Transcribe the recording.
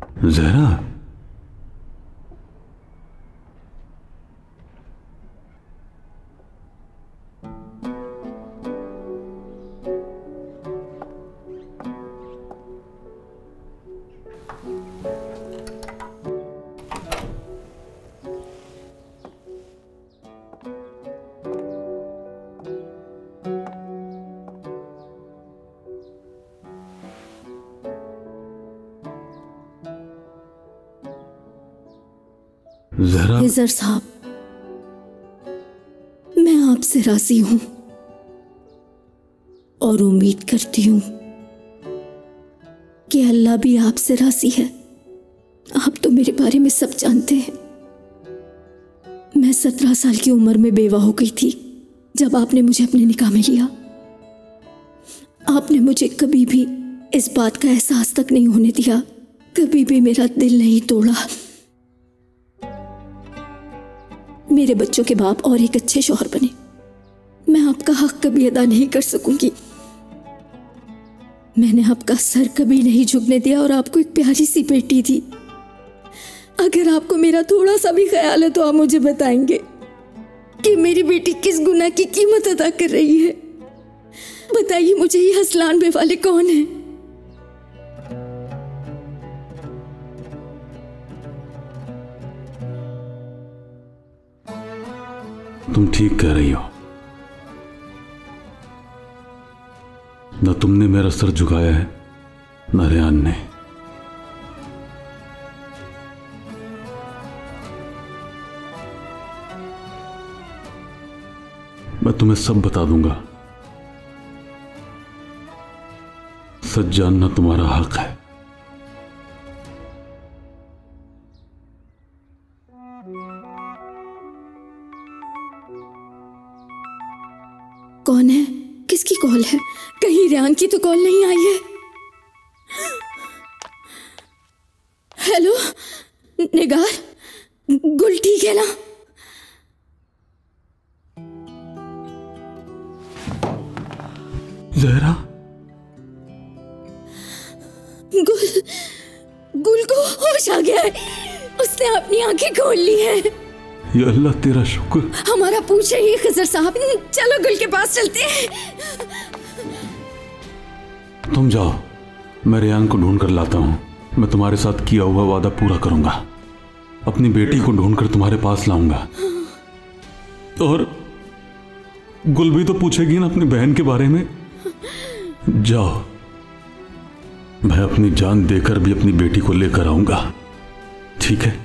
जहरा, जहरा। हिजर साहब, मैं आपसे राजी हूं और उम्मीद करती हूं कि अल्लाह भी आपसे राजी है। आप तो मेरे बारे में सब जानते हैं। मैं 17 साल की उम्र में बेवा हो गई थी जब आपने मुझे अपने निकाह में लिया। आपने मुझे कभी भी इस बात का एहसास तक नहीं होने दिया, कभी भी मेरा दिल नहीं तोड़ा। मेरे बच्चों के बाप और एक अच्छे शौहर बने। मैं आपका हक कभी अदा नहीं कर सकूंगी। मैंने आपका सर कभी नहीं झुकने दिया और आपको एक प्यारी सी बेटी थी। अगर आपको मेरा थोड़ा सा भी ख्याल है तो आप मुझे बताएंगे कि मेरी बेटी किस गुनाह की कीमत अदा कर रही है। बताइए मुझे, ये हसलान बे वाले कौन है? तुम ठीक कह रही हो। न तुमने मेरा सर झुकाया है, न रेहान ने। मैं तुम्हें सब बता दूंगा। सच जानना तुम्हारा हक है। कौन है? किसकी कॉल है? कहीं रेहान की तो कॉल नहीं आई है। हेलो निगार, गुल ठीक है ना? जहरा, गुल को होश आ गया है। उसने अपनी आंखें खोल ली हैं। या अल्लाह तेरा शुक्र। हमारा पूछे ही खिजर साहब। चलो गुल के पास चलते हैं। तुम जाओ, मैं रेहान को ढूंढ कर लाता हूं। मैं तुम्हारे साथ किया हुआ वादा पूरा करूंगा। अपनी बेटी को ढूंढकर तुम्हारे पास लाऊंगा। और गुल भी तो पूछेगी ना अपनी बहन के बारे में। जाओ, मैं अपनी जान देकर भी अपनी बेटी को लेकर आऊंगा। ठीक है?